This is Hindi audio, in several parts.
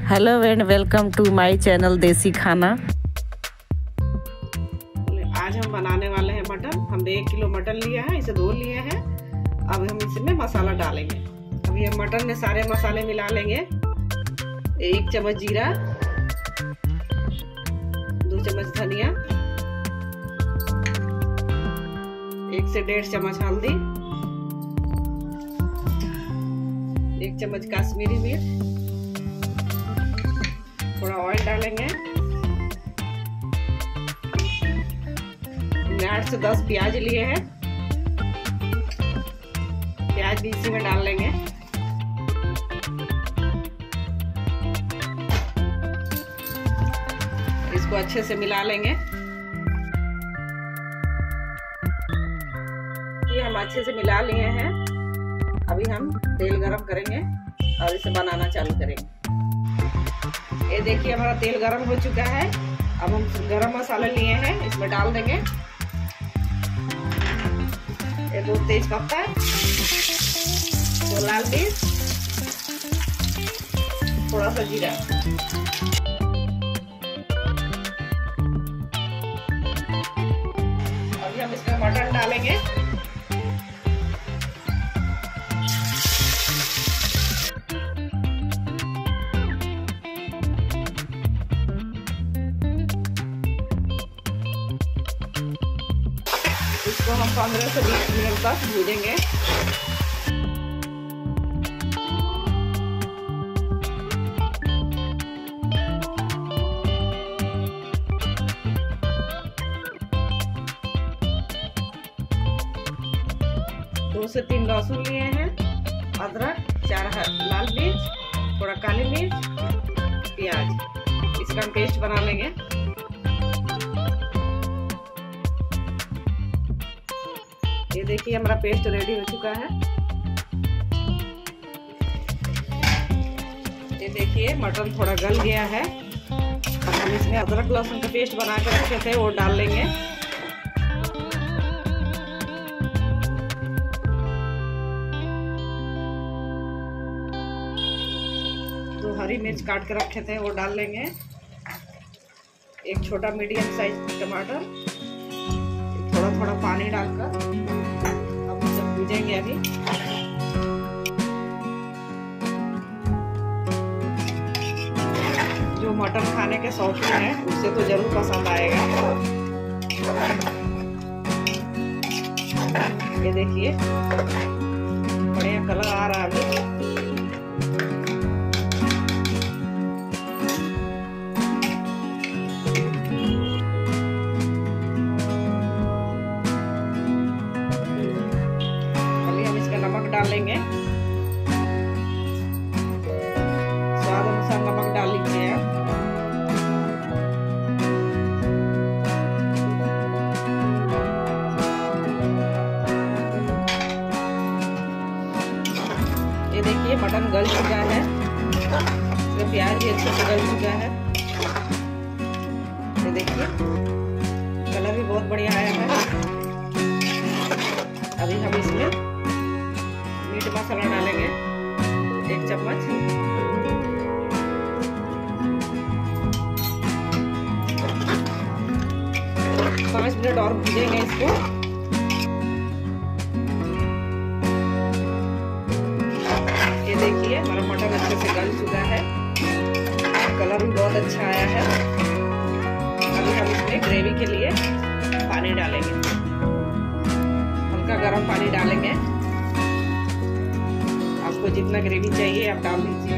Hello and welcome to my channel Desi Khana. आज हम बनाने वाले हैं मटन। हमने 1 किलो मटन लिया है, इसे धो लिए हैं। अब हम इसमें मसाला डालेंगे। अब ये मटन में सारे मसाले मिला लेंगे। 1 चम्मच जीरा, 2 चम्मच धनिया, 1 से 1.5 चम्मच हल्दी, 1 चम्मच कश्मीरी मिर्च, थोड़ा ऑयल डालेंगे। 8 से 10 प्याज लिए हैं, प्याज भी इसी में डाल लेंगे। इसको अच्छे से मिला लेंगे। ये हम अच्छे से मिला लिए हैं। अभी हम तेल गरम करेंगे और इसे बनाना चालू करेंगे। ये देखिए हमारा तेल गरम हो चुका है। अब हम गरम मसाला लिए हैं, इसमें डाल देंगे। ये 2 तेज पत्ता, 2 लाल मिर्च, थोड़ा सा जीरा। अभी हम इसमें मटन डालेंगे। इसको हम 15 से 20 मिनट तक भूजेंगे। दो से 3 लहसुन लिए हैं, अदरक, 4 लाल मिर्च, थोड़ा काली मिर्च, प्याज। इसका हम पेस्ट बना लेंगे। ये देखिए हमारा पेस्ट रेडी हो चुका है। ये देखिए मटन थोड़ा गल गया है। अब हम इसमें अदरक लहसुन का पेस्ट बना के रखे थे वो डाल लेंगे। दो हरी मिर्च काट के रखे थे वो डाल लेंगे। 1 छोटा मीडियम साइज टमाटर, थोड़ा थोड़ा पानी डालकर अब इसे भूजेंगे। अभी जो मटन खाने के शौकीन है उससे तो जरूर पसंद आएगा। ये देखिए बढ़िया कलर आ रहा है अभी। नमक डालेंगे, स्वाद अनुसार नमक डाल लीजिए आप। ये देखिए मटन गल चुका है, इसमें प्याज भी अच्छे से गल चुका है। ये देखिए कलर भी बहुत बढ़िया आया है। अभी हम इसमें मीट मसाला डालेंगे 1 चम्मच, पाँच मिनट और भूजेंगे इसको। ये देखिए हमारा मटन अच्छे से गल चुका है, कलर भी बहुत अच्छा आया है। अभी हम इसमें ग्रेवी के लिए पानी डालेंगे, हल्का गर्म पानी डालेंगे। आपको जितना ग्रेवी चाहिए आप डाल दीजिए।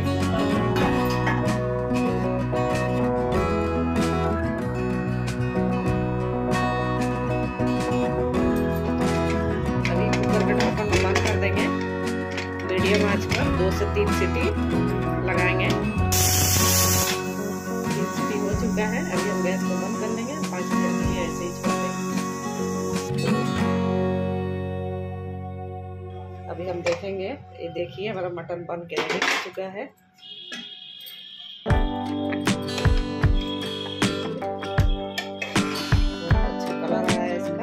अभी कुकर का ढक्कन बंद कर देंगे। मीडियम आंच पर 2 से 3 सीटी लगाएंगे। 3 सीटी हो चुका है। अभी हम गैस को बंद कर लेंगे। 5 मिनट के लिए ऐसे ही छोड़ देंगे। अभी हम देखेंगे। ये देखिए हमारा मटन बन के रेडी हो चुका है। अच्छा कलर आया है इसका।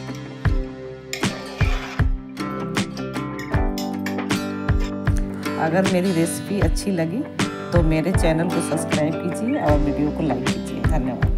अब अगर मेरी रेसिपी अच्छी लगी तो मेरे चैनल को सब्सक्राइब कीजिए और वीडियो को लाइक कीजिए। धन्यवाद।